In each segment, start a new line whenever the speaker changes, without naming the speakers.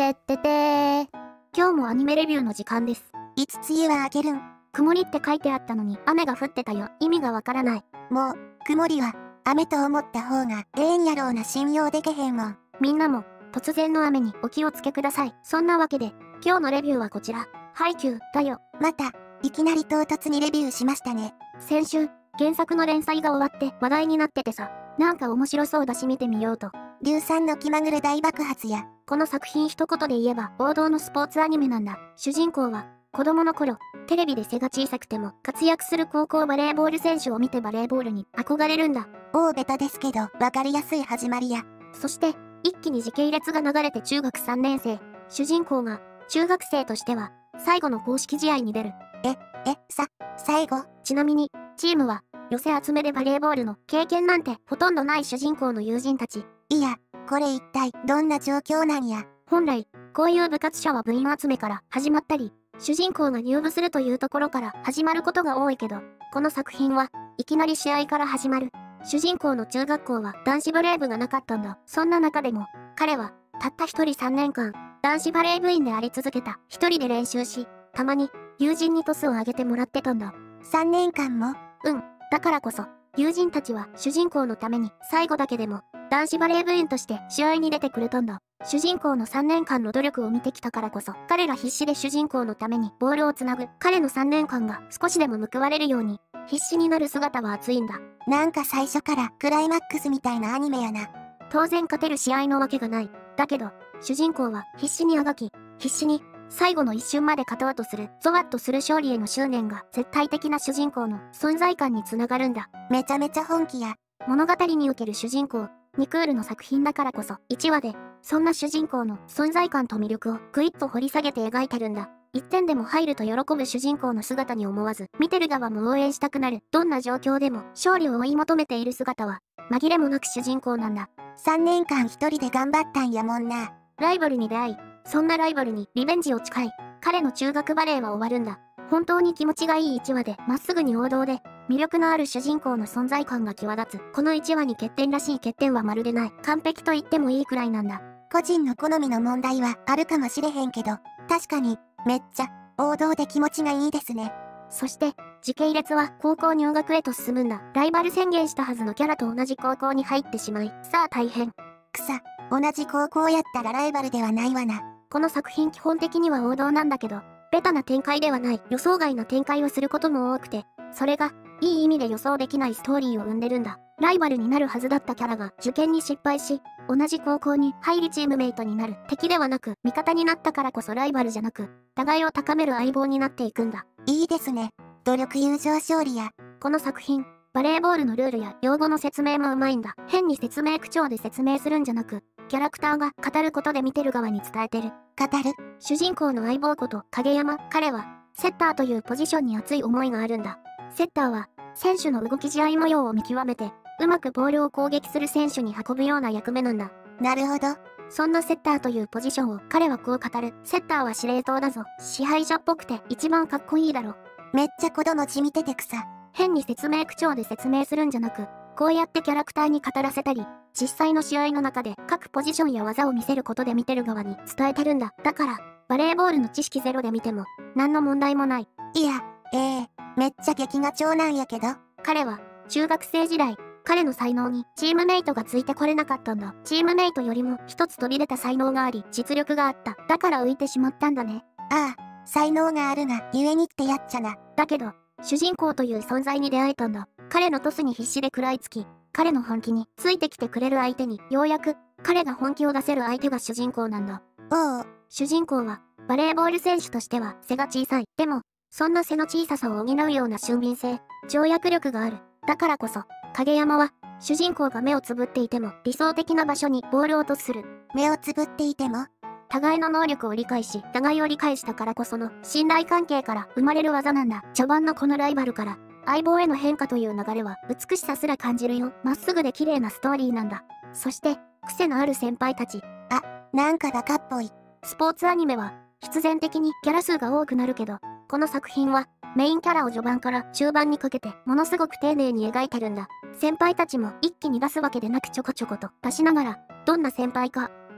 今日もアニメレビューの時間です。
いつ梅雨は明けるん？
曇りって書いてあったのに雨が降ってたよ。意味がわからない。
もう、曇りは、雨と思った方がええんやろうな。信用でけへんもん。
みんなも、突然の雨にお気をつけください。そんなわけで、今日のレビューはこちら。ハイキューだよ。
また、いきなり唐突にレビューしましたね。
先週、原作の連載が終わって話題になっててさ、なんか面白そうだし見てみようと。
硫酸の気まぐれ大爆発や。
この作品一言で言えば王道のスポーツアニメなんだ。主人公は、子供の頃、テレビで背が小さくても活躍する高校バレーボール選手を見てバレーボールに憧れるんだ。
大ベタですけど、わかりやすい始まりや。
そして、一気に時系列が流れて中学3年生、主人公が、中学生としては、最後の公式試合に出る。
最後？
ちなみに、チームは、寄せ集めでバレーボールの経験なんてほとんどない主人公の友人たち。
いや、これ一体どんな状況なんや。
本来、こういう部活者は部員集めから始まったり、主人公が入部するというところから始まることが多いけど、この作品はいきなり試合から始まる。主人公の中学校は男子バレー部がなかったんだ。そんな中でも、彼はたった一人3年間、男子バレー部員であり続けた。一人で練習し、たまに友人にトスを上げてもらってたんだ。
3年間も？
だからこそ、友人たちは主人公のために最後だけでも男子バレー部員として試合に出てくれたんだ。主人公の3年間の努力を見てきたからこそ、彼が必死で主人公のためにボールをつなぐ。彼の3年間が少しでも報われるように、必死になる姿は熱いんだ。
なんか最初からクライマックスみたいなアニメやな。
当然勝てる試合のわけがない。だけど、主人公は必死にあがき、必死に最後の一瞬まで勝とうとする、ゾワッとする勝利への執念が絶対的な主人公の存在感につながるんだ。
めちゃめちゃ本気や。
物語における主人公、ニクールの作品だからこそ、1話で、そんな主人公の存在感と魅力をぐいっと掘り下げて描いてるんだ。1点でも入ると喜ぶ主人公の姿に思わず、見てる側も応援したくなる。どんな状況でも勝利を追い求めている姿は、紛れもなく主人公なんだ。
3年間一人で頑張ったんやもんな。
ライバルに出会い、そんなライバルにリベンジを誓い、彼の中学バレーは終わるんだ。本当に気持ちがいい1話で、まっすぐに王道で、魅力のある主人公の存在感が際立つ。この1話に欠点らしい欠点はまるでない。完璧と言ってもいいくらいなんだ。
個人の好みの問題はあるかもしれへんけど、確かに、めっちゃ、王道で気持ちがいいですね。
そして、時系列は高校入学へと進むんだ。ライバル宣言したはずのキャラと同じ高校に入ってしまい、さあ大変。
同じ高校やったらライバルではないわな。
この作品基本的には王道なんだけど、ベタな展開ではない。予想外な展開をすることも多くて、それが、いい意味で予想できないストーリーを生んでるんだ。ライバルになるはずだったキャラが受験に失敗し、同じ高校に入りチームメイトになる。敵ではなく、味方になったからこそライバルじゃなく、互いを高める相棒になっていくんだ。
いいですね。努力友情勝利や。
この作品、バレーボールのルールや用語の説明もうまいんだ。変に説明口調で説明するんじゃなく、キャラクターが語ることで見てる側に伝えてる。主人公の相棒こと影山、彼は、セッターというポジションに熱い思いがあるんだ。セッターは、選手の動き試合模様を見極めて、うまくボールを攻撃する選手に運ぶような役目なんだ。
なるほど。
そんなセッターというポジションを彼はこう語る。セッターは司令塔だぞ。支配者っぽくて一番かっこいいだろ。
めっちゃ子供じみてて草。
変に説明口調で説明するんじゃなく、こうやってキャラクターに語らせたり、実際の試合の中で各ポジションや技を見せることで見てる側に伝えてるんだ。だから、バレーボールの知識ゼロで見ても、何の問題もない。
いや、めっちゃ劇画調なんやけど。
彼は、中学生時代、彼の才能にチームメイトがついてこれなかったんだ。チームメイトよりも一つ飛び出た才能があり、実力があった。だから浮いてしまったんだね。
ああ、才能があるが、ゆえにってやっちゃな。
だけど、主人公という存在に出会えたんだ。彼のトスに必死で食らいつき、彼の本気についてきてくれる相手に、ようやく、彼が本気を出せる相手が主人公なんだ。主人公は、バレーボール選手としては背が小さい。でも、そんな背の小ささを補うような俊敏性、跳躍力がある。だからこそ、影山は、主人公が目をつぶっていても、理想的な場所にボールをトスする。
目をつぶっていても
互いの能力を理解し、互いを理解したからこその信頼関係から生まれる技なんだ。序盤のこのライバルから、相棒への変化という流れは美しさすら感じるよ。まっすぐで綺麗なストーリーなんだ。そして、癖のある先輩たち。
なんかバカっぽい。
スポーツアニメは、必然的にキャラ数が多くなるけど、この作品は、メインキャラを序盤から中盤にかけて、ものすごく丁寧に描いてるんだ。先輩たちも一気に出すわけでなくちょこちょこと出しながら、どんな先輩か、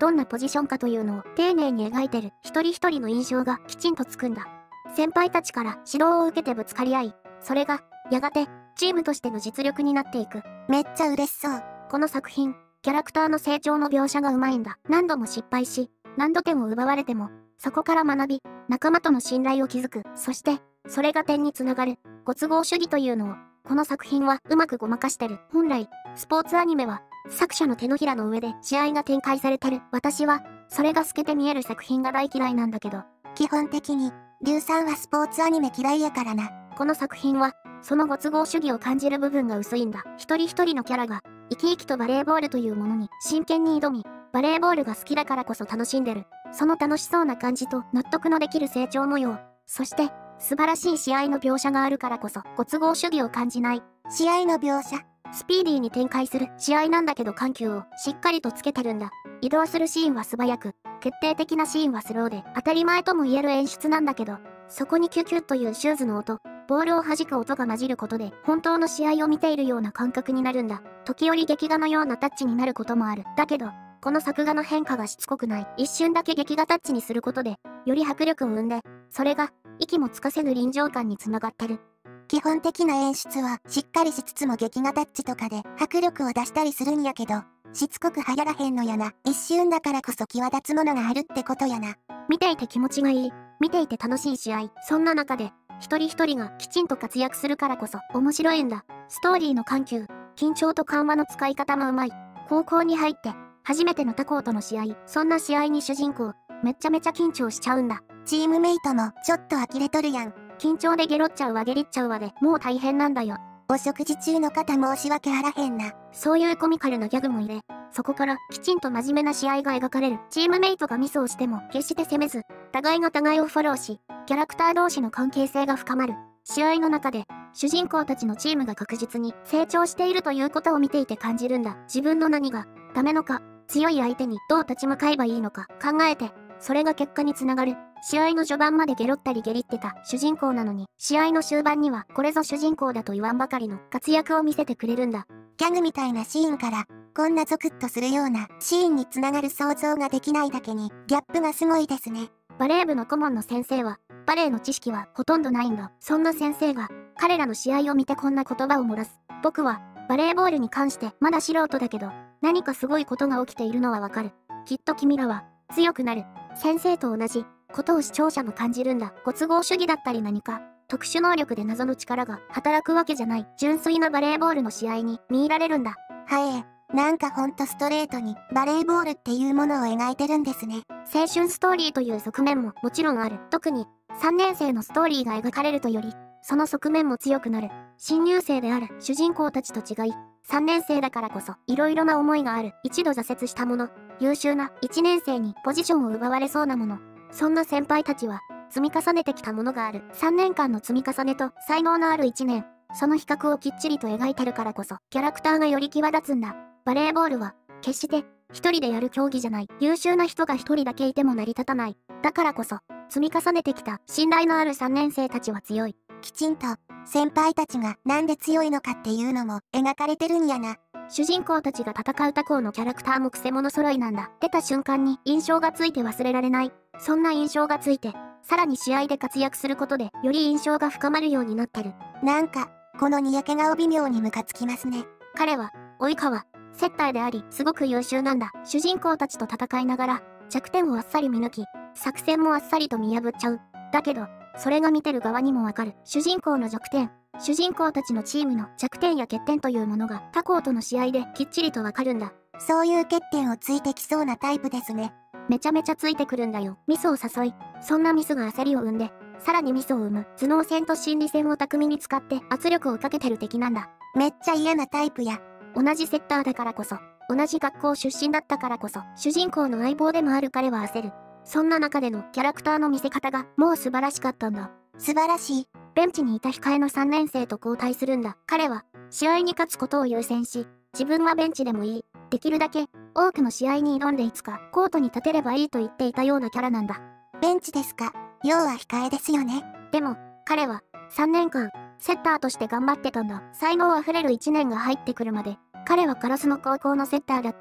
どんなポジションかというのを丁寧に描いてる一人一人の印象がきちんとつくんだ。先輩たちから指導を受けてぶつかり合い、それがやがてチームとしての実力になっていく。
めっちゃ嬉しそう。
この作品、キャラクターの成長の描写がうまいんだ。何度も失敗し、何度点を奪われても、そこから学び、仲間との信頼を築く。そして、それが点につながる。ご都合主義というのを、この作品はうまくごまかしてる。本来、スポーツアニメは、作者の手のひらの上で試合が展開されてる。私は、それが透けて見える作品が大嫌いなんだけど。
基本的に、リュウさんはスポーツアニメ嫌いやからな。
この作品は、そのご都合主義を感じる部分が薄いんだ。一人一人のキャラが、生き生きとバレーボールというものに真剣に挑み、バレーボールが好きだからこそ楽しんでる。その楽しそうな感じと納得のできる成長模様。そして、素晴らしい試合の描写があるからこそ、ご都合主義を感じない。
試合の描写。
スピーディーに展開する試合なんだけど緩急をしっかりとつけてるんだ。移動するシーンは素早く、決定的なシーンはスローで、当たり前とも言える演出なんだけど、そこにキュキュッというシューズの音、ボールを弾く音が混じることで、本当の試合を見ているような感覚になるんだ。時折劇画のようなタッチになることもある。だけど、この作画の変化がしつこくない。一瞬だけ劇画タッチにすることで、より迫力を生んで、それが、息もつかせぬ臨場感につながってる。
基本的な演出はしっかりしつつも劇画タッチとかで迫力を出したりするんやけど、しつこく流行らへんのやな。一瞬だからこそ際立つものがあるってことやな。
見ていて気持ちがいい。見ていて楽しい試合。そんな中で、一人一人がきちんと活躍するからこそ面白いんだ。ストーリーの緩急、緊張と緩和の使い方もうまい。高校に入って、初めての他校との試合。そんな試合に主人公、めちゃめちゃ緊張しちゃうんだ。
チームメイトもちょっと呆れとるやん。
緊張でゲロっちゃうわゲリっちゃうわでもう大変なんだよ。
お食事中の方申し訳あらへんな。
そういうコミカルなギャグも入れ、そこからきちんと真面目な試合が描かれる。チームメイトがミスをしても決して責めず、互いが互いをフォローし、キャラクター同士の関係性が深まる。試合の中で、主人公たちのチームが確実に成長しているということを見ていて感じるんだ。自分の何がダメのか、強い相手にどう立ち向かえばいいのか考えて、それが結果につながる。試合の序盤までゲロったりゲリってた主人公なのに、試合の終盤にはこれぞ主人公だと言わんばかりの活躍を見せてくれるんだ。
ギャグみたいなシーンから、こんなゾクッとするようなシーンにつながる想像ができないだけに、ギャップがすごいですね。
バレー部の顧問の先生は、バレーの知識はほとんどないんだ。そんな先生が、彼らの試合を見てこんな言葉を漏らす。僕は、バレーボールに関してまだ素人だけど、何かすごいことが起きているのはわかる。きっと君らは、強くなる。先生と同じことを視聴者も感じるんだ。ご都合主義だったり何か、特殊能力で謎の力が働くわけじゃない。純粋なバレーボールの試合に見入られるんだ。
はい。なんかほんとストレートにバレーボールっていうものを描いてるんですね。
青春ストーリーという側面ももちろんある。特に3年生のストーリーが描かれるとより、その側面も強くなる。新入生である主人公たちと違い、3年生だからこそいろいろな思いがある。一度挫折した者、優秀な1年生にポジションを奪われそうなもの。そんな先輩たちは積み重ねてきたものがある。3年間の積み重ねと才能のある1年。その比較をきっちりと描いてるからこそキャラクターがより際立つんだ。バレーボールは決して一人でやる競技じゃない。優秀な人が一人だけいても成り立たない。だからこそ積み重ねてきた信頼のある3年生たちは強い。
きちんと先輩たちがなんで強いのかっていうのも描かれてるんやな。
主人公たちが戦う他校のキャラクターもクセモノ揃いなんだ。出た瞬間に印象がついて忘れられない。そんな印象がついて、さらに試合で活躍することでより印象が深まるようになってる。
なんか、このにやけ顔微妙にムカつきますね。
彼は、及川、接待であり、すごく優秀なんだ。主人公たちと戦いながら、弱点をあっさり見抜き、作戦もあっさりと見破っちゃう。だけど、それが見てる側にもわかる。主人公の弱点、主人公たちのチームの弱点や欠点というものが他校との試合できっちりとわかるんだ。
そういう欠点をついてきそうなタイプですね。
めちゃめちゃついてくるんだよ。ミスを誘い、そんなミスが焦りを生んで、さらにミスを生む。頭脳戦と心理戦を巧みに使って圧力をかけてる敵なんだ。
めっちゃ嫌なタイプや。
同じセッターだからこそ、同じ学校出身だったからこそ、主人公の相棒でもある彼は焦る。そんな中でのキャラクターの見せ方がもう素晴らしかったんだ。
素晴らしい。
ベンチにいた控えの3年生と交代するんだ。彼は、試合に勝つことを優先し、自分はベンチでもいい。できるだけ、多くの試合に挑んでいつか、コートに立てればいいと言っていたようなキャラなんだ。
ベンチですか。要は控えですよね。
でも、彼は、3年間、セッターとして頑張ってたんだ。才能あふれる1年が入ってくるまで、彼はカラスの高校のセッターだった。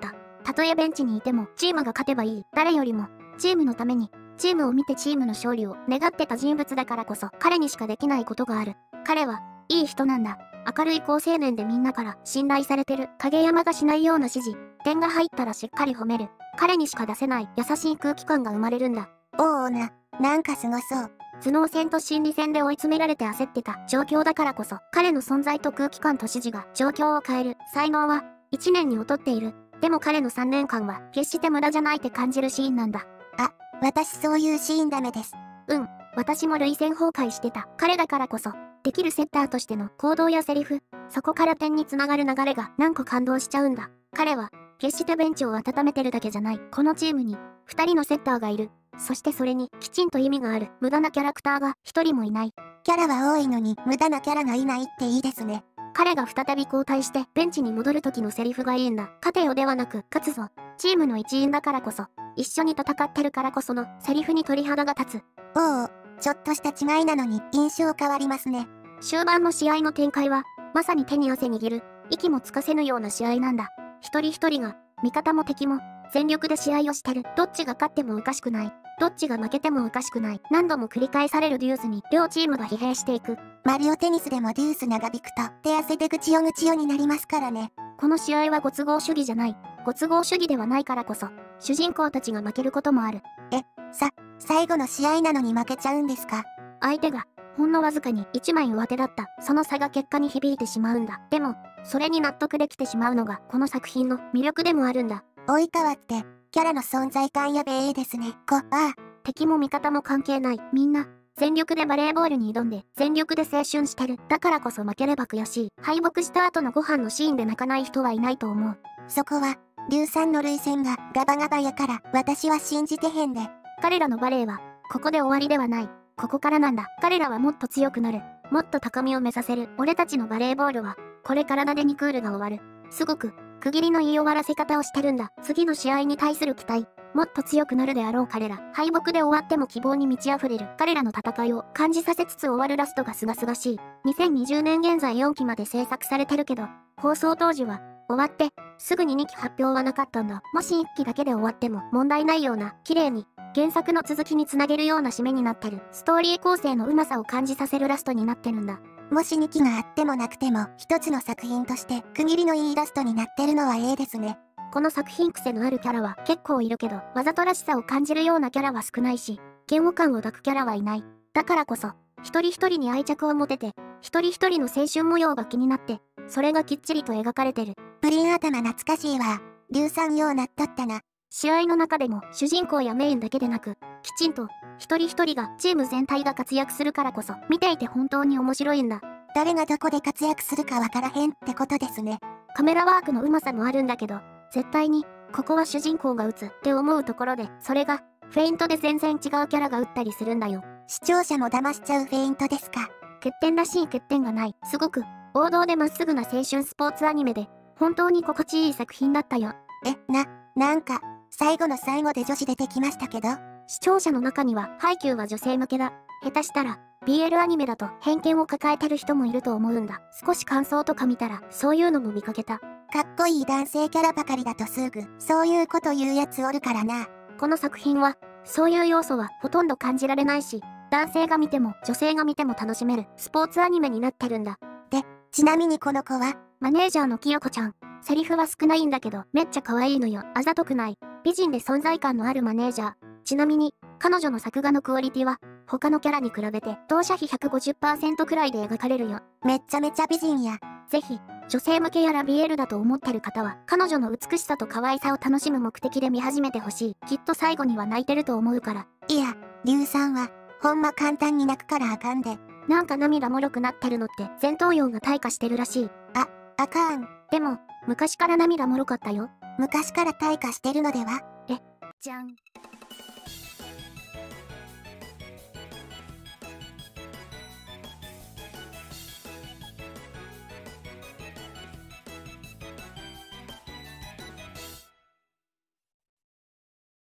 たとえベンチにいてもチームが勝てばいい。誰よりもチームのために、チームを見てチームの勝利を願ってた人物だからこそ彼にしかできないことがある。彼はいい人なんだ。明るい好青年でみんなから信頼されてる。影山がしないような指示。点が入ったらしっかり褒める。彼にしか出せない優しい空気感が生まれるんだ。
おおなんかすごそう。
頭脳戦と心理戦で追い詰められて焦ってた状況だからこそ、彼の存在と空気感と指示が状況を変える。才能は1年に劣っている。でも彼の3年間は決して無駄じゃないって感じるシーンなんだ。
私そういうシーンダメです。
私も涙腺崩壊してた。彼だからこそ、できるセッターとしての行動やセリフ、そこから点につながる流れが何個感動しちゃうんだ。彼は、決してベンチを温めてるだけじゃない。このチームに、2人のセッターがいる。そしてそれに、きちんと意味がある。無駄なキャラクターが1人もいない。
キャラは多いのに、無駄なキャラがいないっていいですね。
彼が再び交代してベンチに戻る時のセリフがいいんだ。勝てよではなく、勝つぞ。チームの一員だからこそ、一緒に戦ってるからこそのセリフに鳥肌が立つ。
おお、ちょっとした違いなのに印象変わりますね。
終盤の試合の展開は、まさに手に汗握る、息もつかせぬような試合なんだ。一人一人が、味方も敵も、全力で試合をしてる。どっちが勝ってもおかしくない。どっちが負けてもおかしくない。何度も繰り返されるデュースに、両チームが疲弊していく。
マリオテニスでもデュース長引くと、手汗でぐちよになりますからね。
この試合はご都合主義じゃない。ご都合主義ではないからこそ、主人公たちが負けることもある。
最後の試合なのに負けちゃうんですか？
相手が、ほんのわずかに1枚上手だった。その差が結果に響いてしまうんだ。でも、それに納得できてしまうのが、この作品の魅力でもあるんだ。
及川って、キャラの存在感やべえですね。
敵も味方も関係ない。みんな、全力でバレーボールに挑んで、全力で青春してる。だからこそ負ければ悔しい。敗北した後のご飯のシーンで泣かない人はいないと思う。
そこは、硫酸の涙腺がガバガバやから、私は信じてへんで。
彼らのバレーは、ここで終わりではない。ここからなんだ。彼らはもっと強くなる。もっと高みを目指せる。俺たちのバレーボールは、これからでにクールが終わる。すごく、区切りの言い終わらせ方をしてるんだ。次の試合に対する期待。もっと強くなるであろう彼ら。敗北で終わっても希望に満ち溢れる。彼らの戦いを感じさせつつ終わるラストが清々しい。2020年現在4期まで制作されてるけど、放送当時は、終わって、すぐに2期発表はなかったんだ。もし1期だけで終わっても問題ないような、綺麗に、原作の続きにつなげるような締めになってる。ストーリー構成のうまさを感じさせるラストになってるんだ。
もし2期があってもなくても、一つの作品として区切りのいいラストになってるのはええですね。
この作品癖のあるキャラは結構いるけど、わざとらしさを感じるようなキャラは少ないし、嫌悪感を抱くキャラはいない。だからこそ、一人一人に愛着を持てて、一人一人の青春模様が気になって、それがきっちりと描かれてる。
プリン頭懐かしいわ。硫酸用なっとったな。
試合の中でも主人公やメインだけでなく、きちんと一人一人がチーム全体が活躍するからこそ、見ていて本当に面白いんだ。
誰がどこで活躍するかわからへんってことですね。
カメラワークのうまさもあるんだけど、絶対に、ここは主人公が打つって思うところで、それが、フェイントで全然違うキャラが打ったりするんだよ。
視聴者も騙しちゃうフェイントですか。
欠点らしい欠点がない。すごく、王道でまっすぐな青春スポーツアニメで、本当に心地いい作品だったよ。
なんか、最後の最後で女子出てきましたけど。
視聴者の中には、ハイキューは女性向けだ。下手したら、BL アニメだと偏見を抱えてる人もいると思うんだ。少し感想とか見たら、そういうのも見かけた。
かっこいい男性キャラばかりだとすぐ、そういうこと言うやつおるからな。
この作品は、そういう要素はほとんど感じられないし、男性が見ても女性が見ても楽しめるスポーツアニメになってるんだ。
で、ちなみにこの子は、
マネージャーの清子ちゃん。セリフは少ないんだけど、めっちゃ可愛いのよ。あざとくない。美人で存在感のあるマネージャー。ちなみに、彼女の作画のクオリティは、他のキャラに比べて、同社比 150% くらいで描かれるよ。
めっちゃめちゃ美人や。
ぜひ、女性向けやら BL だと思ってる方は、彼女の美しさと可愛さを楽しむ目的で見始めてほしい。きっと最後には泣いてると思うから。
いや、硫酸は、ほんま簡単に泣くからあかんで。
なんか涙もろくなってるのって前頭葉が退化してるらしい。
あかん。
でも、昔から涙もろかったよ。
昔から退化してるのでは？
じゃん。